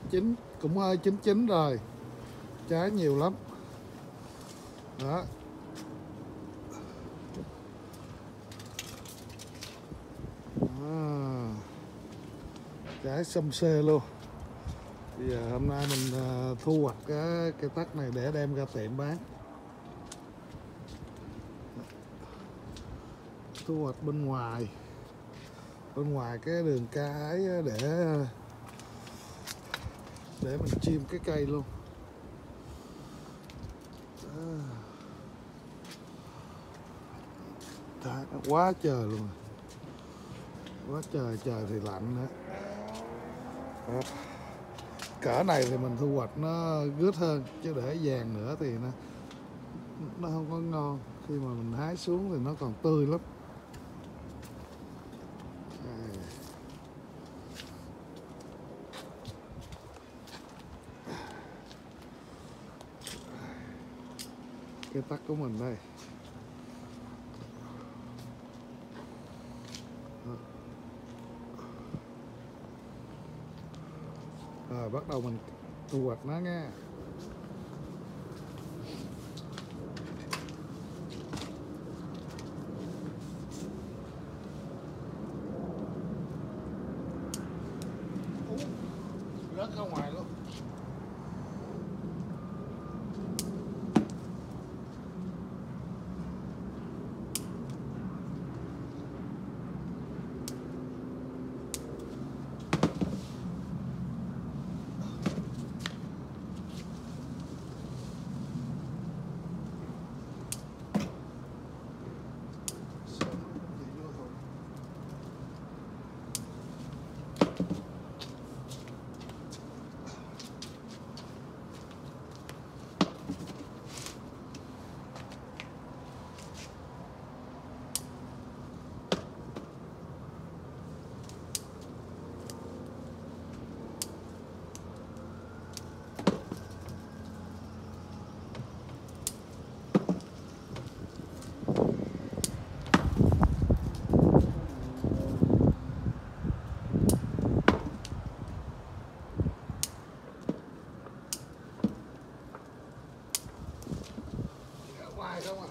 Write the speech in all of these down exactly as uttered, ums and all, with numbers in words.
chín cũng hơi chín chín rồi, trái nhiều lắm đó. À, trái xum xê luôn. Bây giờ hôm nay mình thu hoạch cái cây tắc này để đem ra tiệm bán. Thu hoạch bên ngoài, bên ngoài cái đường cái để để mình chim cái cây luôn. À, quá trời luôn, quá trời, trời thì lạnh nữa. Đó. Cỡ này thì mình thu hoạch nó gứt hơn, chứ để vàng nữa thì nó nó không có ngon. Khi mà mình hái xuống thì nó còn tươi lắm. Cái tắc của mình đây. Rồi bắt đầu mình thu hoạch nó nha. Rớt ra ngoài luôn. Không à.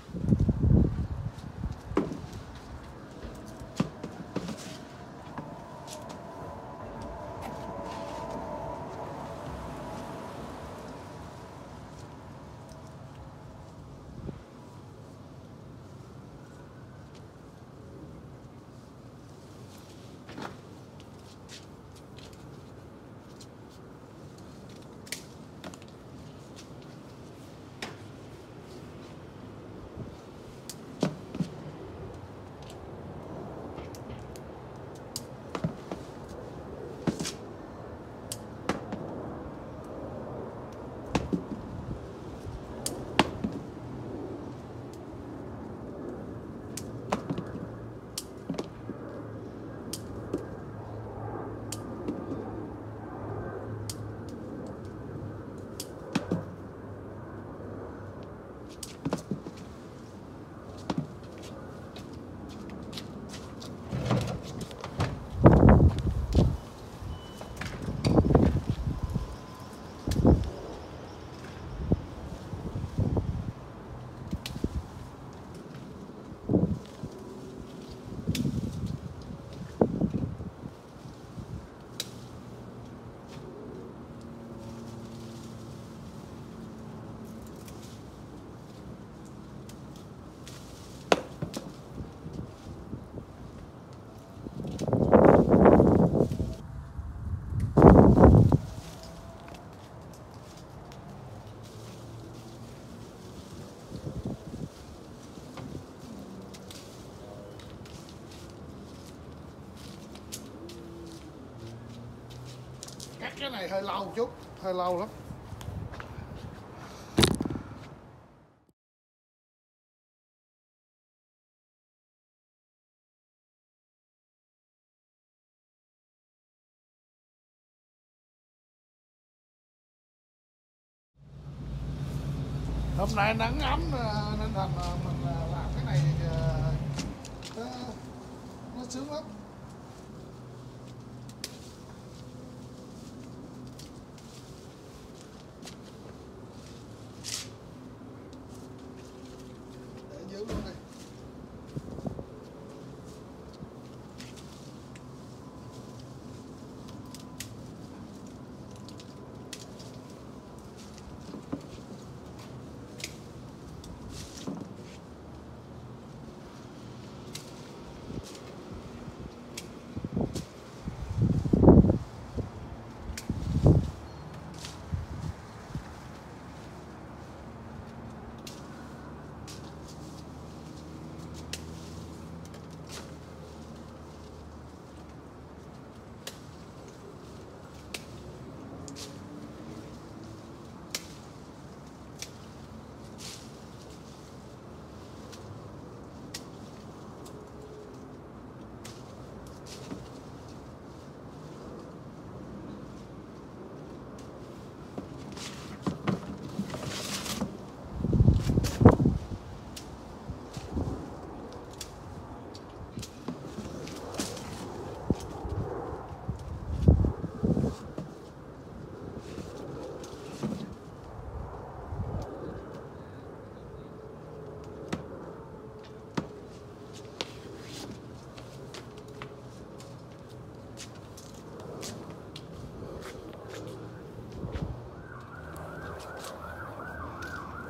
Cắt cái này hơi lâu chút, hơi lâu lắm. Hôm nay nắng ấm nên thành mình làm cái này nó, nó sướng lắm.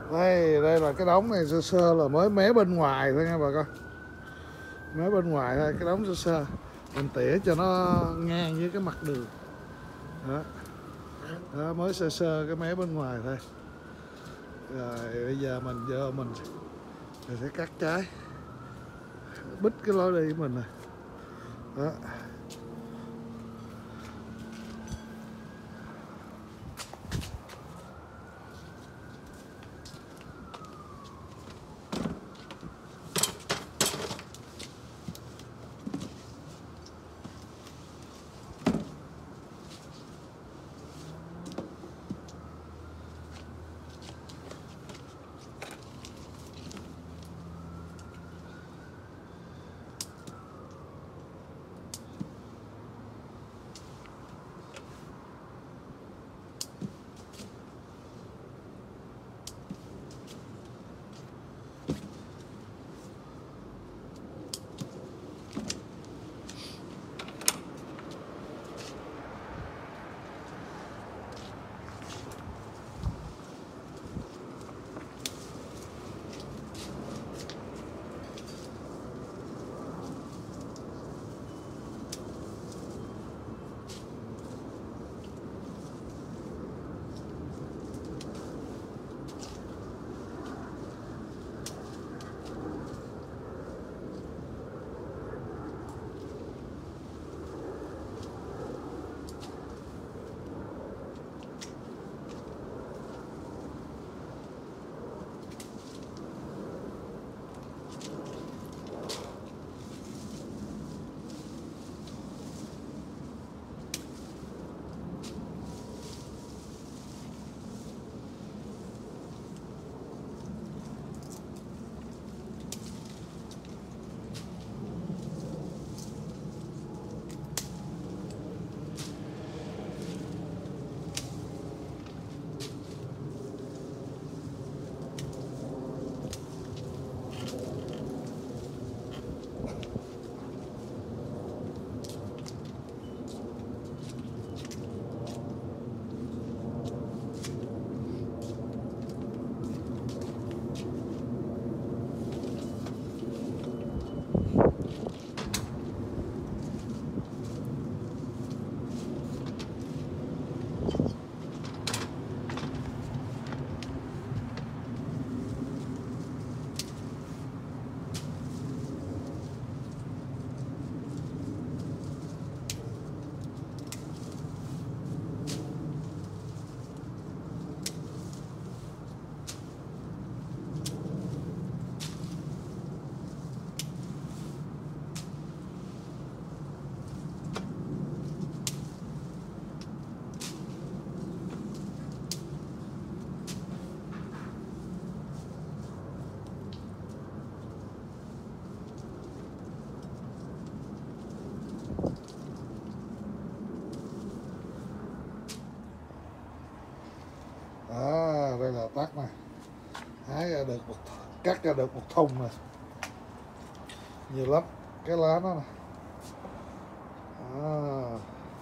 Đây, đây là cái đống này sơ sơ là mới mé bên ngoài thôi nha bà con. Mé bên ngoài thôi, cái đống sơ sơ. Mình tỉa cho nó ngang với cái mặt đường. Đó. Đó, mới sơ sơ cái mé bên ngoài thôi. Rồi bây giờ mình vô mình, mình sẽ cắt trái. Bít cái lối đi của mình nè. Đó. Đó, đây là tắt nè, hái ra được một, cắt ra được một thùng nè, nhiều lắm cái lá nó nè. Đó.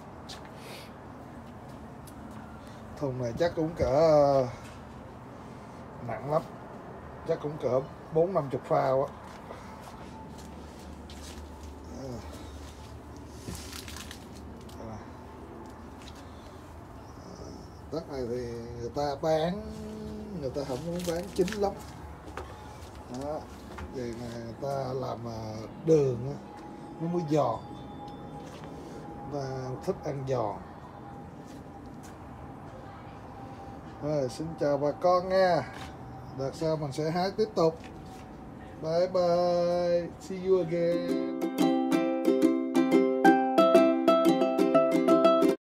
Thùng này chắc cũng cỡ nặng lắm, chắc cũng cỡ bốn năm chục phao á. Đất này thì người ta bán, người ta không muốn bán chín lắm. Đó. Thì người ta làm đường á, nó mới giòn, người ta thích ăn giòn. Rồi, xin chào bà con nha. Đợt sau mình sẽ hái tiếp tục. Bye bye, see you again.